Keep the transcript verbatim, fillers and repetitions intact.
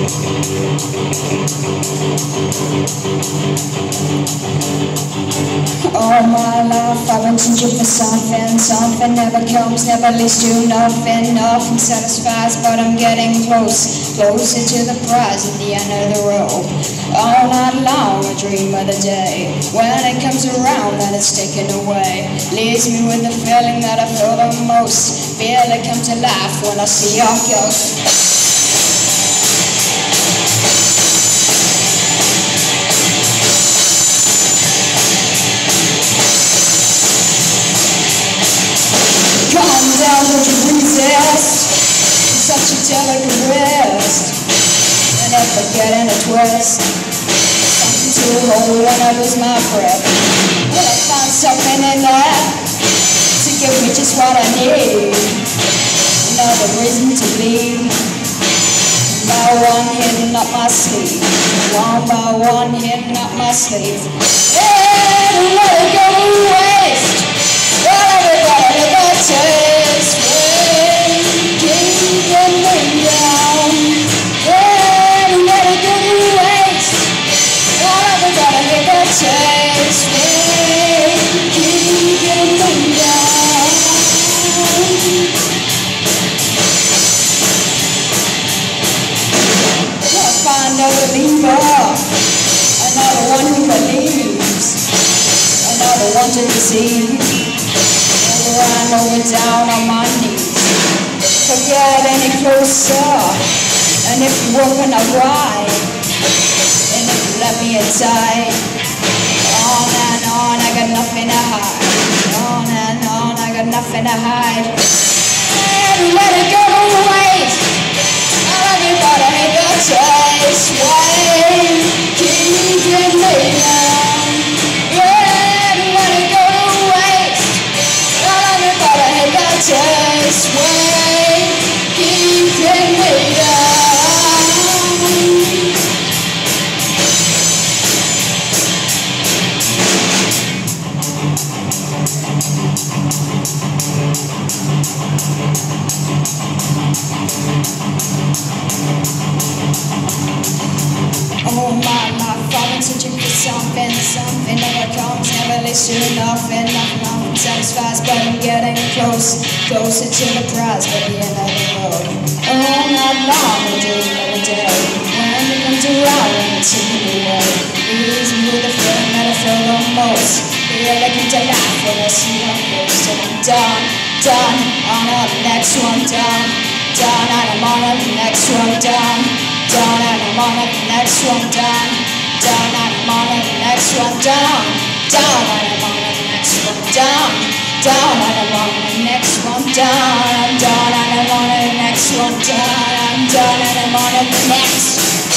All my life I've been searching for something, something never comes, never leads to nothing, nothing satisfies, but I'm getting close, closer to the prize at the end of the road. All night long I dream of the day when it comes around and it's taken away. Leaves me with the feeling that I feel the most, feel it come to life when I see your ghost. Calm down, don't you resist. Such a delicate wrist, and if I get in a twist, something to hold when I lose my breath. Will I find something in there to give me just what I need? Another reason to bleed. By one hitting up my sleeve, one by one hitting up my sleeve. And let it go to waste. Well, everybody got taste. When keeping me down, and let it go to waste. Well, everybody got taste. When keeping me down. Well, find a believer, another one who believes, another one to deceive. I know we're down on my knees. Forget any closer, and if you open up wide, and if you let me inside, on and on, I got nothing to hide. On and on, I got nothing to hide. And let it go to waste. Everybody hate the taste. Wait, keep it down. Yeah, let it go to waste. Taste way, keeping me down. Oh my life, I've been searching for something, something never comes, never leads to nothing, nothing, nothing satisfies, but I'm getting close, closer to the prize by the end of the road. All night long I dream of the day when it comes around and it's taken away. Leaves me with the feeling that I feel the most, feel like I'm to life when I see your ghost. And I'm done, done, on to the next one, done, done, and I'm on to the next one, done, done, and I'm on to the next one, done, done, and I'm on to the next one, done, done, and I'm on to the next one, done, done, and I'm on to the next one, done, done, and I'm on to the next one, done, I'm done, and I'm on to the next.